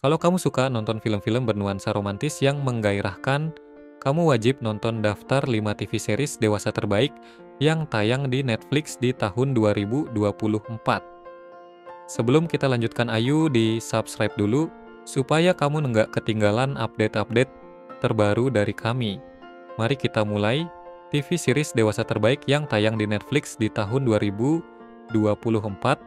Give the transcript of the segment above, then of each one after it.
Kalau kamu suka nonton film-film bernuansa romantis yang menggairahkan, kamu wajib nonton daftar 5 TV series dewasa terbaik yang tayang di Netflix di tahun 2024. Sebelum kita lanjutkan, ayo di-subscribe dulu supaya kamu nggak ketinggalan update-update terbaru dari kami. Mari kita mulai TV series dewasa terbaik yang tayang di Netflix di tahun 2024.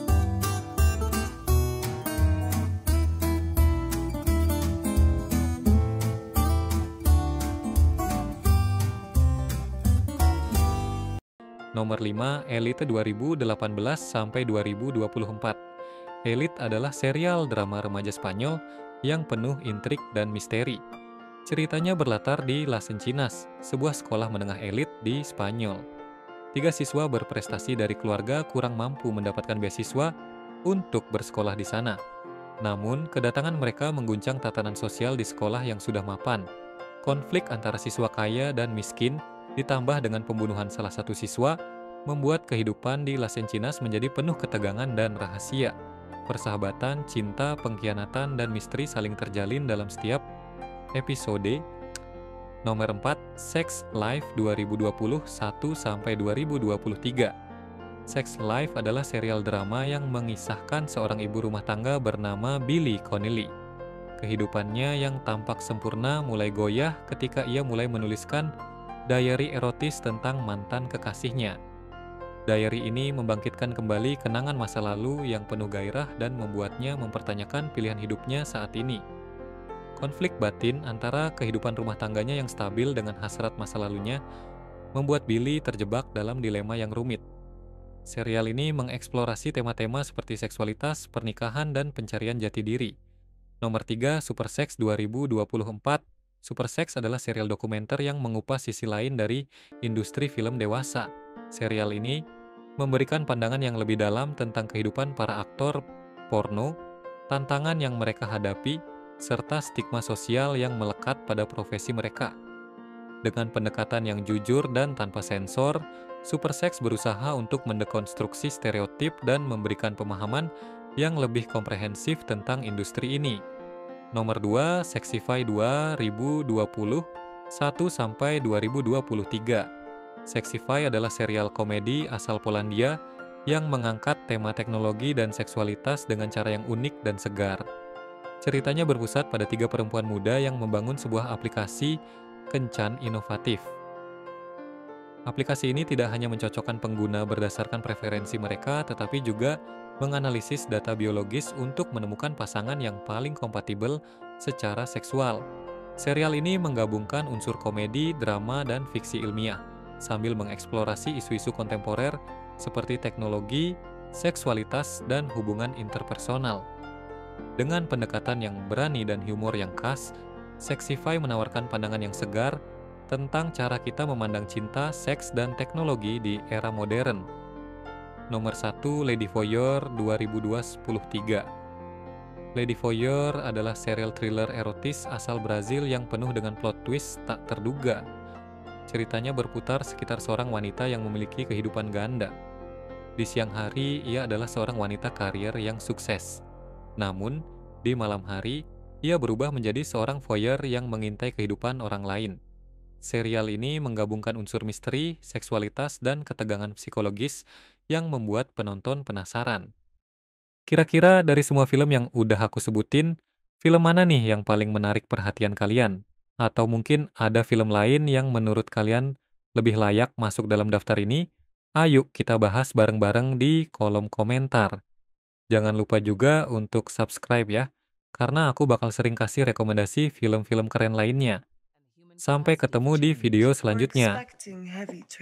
Nomor 5, Elite 2018 sampai 2024. Elite adalah serial drama remaja Spanyol yang penuh intrik dan misteri. Ceritanya berlatar di Las Encinas, sebuah sekolah menengah elit di Spanyol. 3 siswa berprestasi dari keluarga kurang mampu mendapatkan beasiswa untuk bersekolah di sana. Namun, kedatangan mereka mengguncang tatanan sosial di sekolah yang sudah mapan. Konflik antara siswa kaya dan miskin, ditambah dengan pembunuhan salah satu siswa, membuat kehidupan di Las Encinas menjadi penuh ketegangan dan rahasia. Persahabatan, cinta, pengkhianatan, dan misteri saling terjalin dalam setiap episode. Nomor 4, Sex Life 2021-2023. Sex Life adalah serial drama yang mengisahkan seorang ibu rumah tangga bernama Billie Connelly. Kehidupannya yang tampak sempurna mulai goyah ketika ia mulai menuliskan diary erotis tentang mantan kekasihnya. Diary ini membangkitkan kembali kenangan masa lalu yang penuh gairah dan membuatnya mempertanyakan pilihan hidupnya saat ini. Konflik batin antara kehidupan rumah tangganya yang stabil dengan hasrat masa lalunya membuat Billie terjebak dalam dilema yang rumit. Serial ini mengeksplorasi tema-tema seperti seksualitas, pernikahan, dan pencarian jati diri. Nomor 3, Super Sex 2024. Super Sex adalah serial dokumenter yang mengupas sisi lain dari industri film dewasa. Serial ini memberikan pandangan yang lebih dalam tentang kehidupan para aktor porno, tantangan yang mereka hadapi, serta stigma sosial yang melekat pada profesi mereka. Dengan pendekatan yang jujur dan tanpa sensor, Super Sex berusaha untuk mendekonstruksi stereotip dan memberikan pemahaman yang lebih komprehensif tentang industri ini. Nomor 2, Sexify 2021-2023. Sexify adalah serial komedi asal Polandia yang mengangkat tema teknologi dan seksualitas dengan cara yang unik dan segar. Ceritanya berpusat pada 3 perempuan muda yang membangun sebuah aplikasi kencan inovatif. Aplikasi ini tidak hanya mencocokkan pengguna berdasarkan preferensi mereka, tetapi juga menganalisis data biologis untuk menemukan pasangan yang paling kompatibel secara seksual. Serial ini menggabungkan unsur komedi, drama, dan fiksi ilmiah, sambil mengeksplorasi isu-isu kontemporer seperti teknologi, seksualitas, dan hubungan interpersonal. Dengan pendekatan yang berani dan humor yang khas, Sexify menawarkan pandangan yang segar tentang cara kita memandang cinta, seks, dan teknologi di era modern. Nomor 1, Lady Voyeur 2023. Lady Voyeur adalah serial thriller erotis asal Brazil yang penuh dengan plot twist tak terduga. Ceritanya berputar sekitar seorang wanita yang memiliki kehidupan ganda. Di siang hari, ia adalah seorang wanita karier yang sukses. Namun, di malam hari, ia berubah menjadi seorang voyeur yang mengintai kehidupan orang lain. Serial ini menggabungkan unsur misteri, seksualitas, dan ketegangan psikologis yang membuat penonton penasaran. Kira-kira dari semua film yang udah aku sebutin, film mana nih yang paling menarik perhatian kalian? Atau mungkin ada film lain yang menurut kalian lebih layak masuk dalam daftar ini? Ayo kita bahas bareng-bareng di kolom komentar. Jangan lupa juga untuk subscribe ya, karena aku bakal sering kasih rekomendasi film-film keren lainnya. Sampai ketemu di video selanjutnya.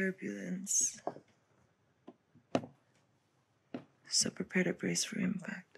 So prepare to brace for impact.